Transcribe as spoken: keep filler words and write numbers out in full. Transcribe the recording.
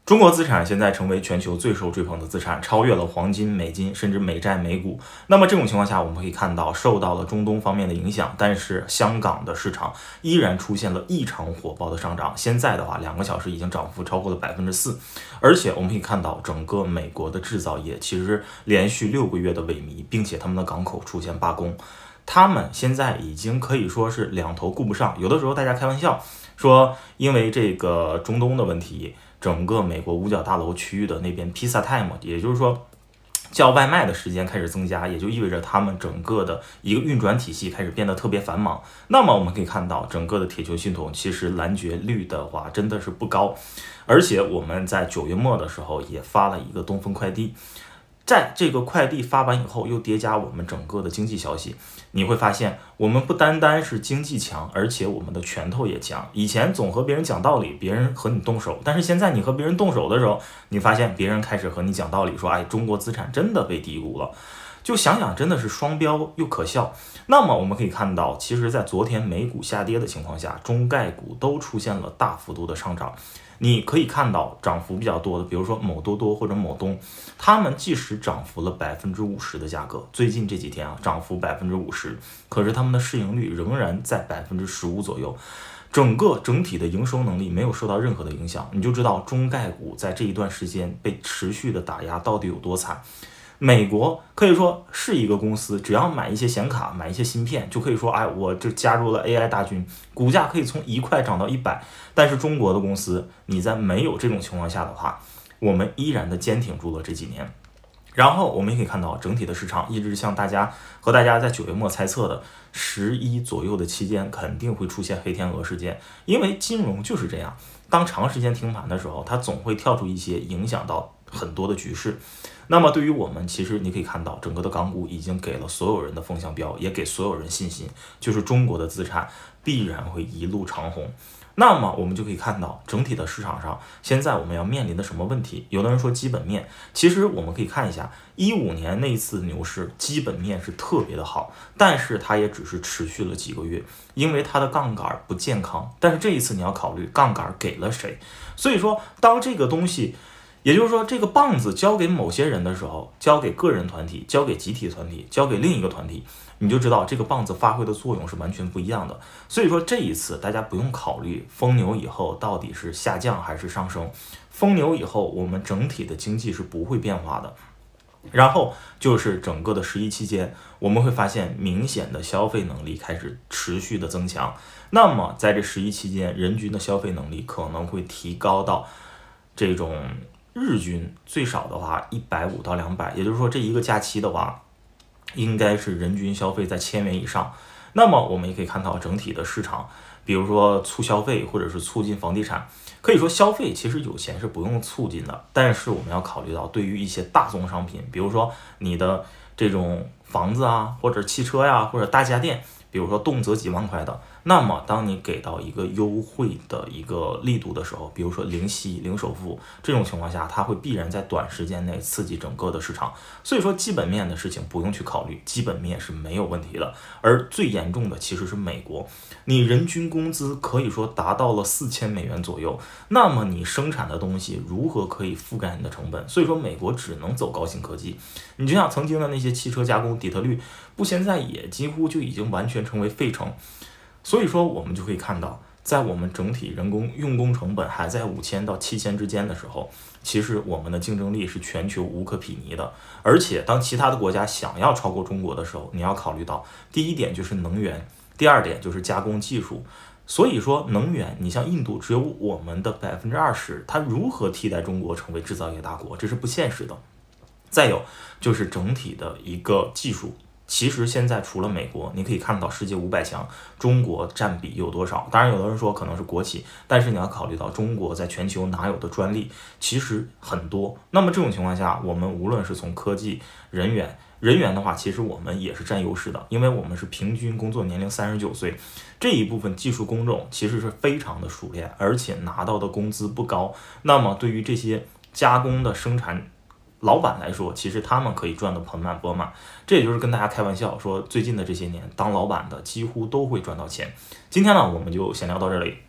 中国资产现在成为全球最受追捧的资产，超越了黄金、美金，甚至美债、美股。那么这种情况下，我们可以看到，受到了中东方面的影响，但是香港的市场依然出现了异常火爆的上涨。现在的话，两个小时已经涨幅超过了百分之四，而且我们可以看到，整个美国的制造业其实连续六个月的萎靡，并且他们的港口出现罢工。他们现在已经可以说是两头顾不上，有的时候大家开玩笑说，因为这个中东的问题，整个美国五角大楼区域的那边 Pizza Time， 也就是说叫外卖的时间开始增加，也就意味着他们整个的一个运转体系开始变得特别繁忙。那么我们可以看到，整个的铁球系统其实拦截率的话真的是不高，而且我们在九月末的时候也发了一个东风快递。在这个快递发完以后，又叠加我们整个的经济消息，你会发现我们不单单是经济强，而且我们的拳头也强。以前总和别人讲道理，别人和你动手，但是现在你和别人动手的时候，你发现别人开始和你讲道理，说哎，中国资产真的被低估了。就想想真的是双标又可笑。那么我们可以看到，其实在昨天美股下跌的情况下，中概股都出现了大幅度的上涨。你可以看到涨幅比较多的，比如说某多多或者某东，他们即使涨幅了百分之五十的价格，最近这几天啊涨幅百分之五十，可是他们的市盈率仍然在百分之十五左右，整个整体的营收能力没有受到任何的影响，你就知道中概股在这一段时间被持续的打压到底有多惨。美国可以说是一个公司，只要买一些显卡，买一些芯片，就可以说，哎，我就加入了 A I 大军，股价可以从一块涨到一百。但是中国的公司，你在没有这种情况下的话，我们依然的坚挺住了这几年。然后我们也可以看到，整体的市场一直像大家和大家在九月末猜测的十一左右的期间，肯定会出现黑天鹅事件，因为金融就是这样，当长时间停盘的时候，它总会跳出一些影响到很多的局势。那么对于我们，其实你可以看到，整个的港股已经给了所有人的风向标，也给所有人信心，就是中国的资产必然会一路长红。那么我们就可以看到，整体的市场上，现在我们要面临的什么问题？有的人说基本面，其实我们可以看一下，一五年那一次牛市，基本面是特别的好，但是它也只是持续了几个月，因为它的杠杆不健康。但是这一次你要考虑杠杆给了谁，所以说当这个东西，也就是说这个棒子交给某些人的时候，交给个人团体，交给集体团体，交给另一个团体，你就知道这个棒子发挥的作用是完全不一样的。所以说这一次大家不用考虑疯牛以后到底是下降还是上升，疯牛以后我们整体的经济是不会变化的。然后就是整个的十一期间，我们会发现明显的消费能力开始持续的增强。那么在这十一期间，人均的消费能力可能会提高到这种日均最少的话一百五到两百，也就是说这一个假期的话，应该是人均消费在千元以上。那么我们也可以看到整体的市场，比如说促消费或者是促进房地产，可以说消费其实有钱是不用促进的，但是我们要考虑到对于一些大宗商品，比如说你的这种房子啊，或者汽车呀、啊，或者大家电，比如说动辄几万块的，那么当你给到一个优惠的一个力度的时候，比如说零息、零首付这种情况下，它会必然在短时间内刺激整个的市场。所以说基本面的事情不用去考虑，基本面是没有问题的。而最严重的其实是美国，你人均工资可以说达到了四千美元左右，那么你生产的东西如何可以覆盖你的成本？所以说美国只能走高新科技。你就像曾经的那些汽车加工底特律，不现在也几乎就已经完全成为废城。所以说我们就可以看到，在我们整体人工用工成本还在五千到七千之间的时候，其实我们的竞争力是全球无可匹敌的。而且当其他的国家想要超过中国的时候，你要考虑到第一点就是能源，第二点就是加工技术。所以说能源，你像印度只有我们的百分之二十，它如何替代中国成为制造业大国，这是不现实的。再有就是整体的一个技术。其实现在除了美国，你可以看到世界五百强，中国占比有多少？当然有的人说可能是国企，但是你要考虑到中国在全球哪有的专利其实很多。那么这种情况下，我们无论是从科技、人员人员的话，其实我们也是占优势的，因为我们是平均工作年龄三十九岁，这一部分技术工种其实是非常的熟练，而且拿到的工资不高。那么对于这些加工的生产老板来说，其实他们可以赚得盆满钵满。这也就是跟大家开玩笑说，最近的这些年当老板的几乎都会赚到钱。今天呢，我们就先聊到这里。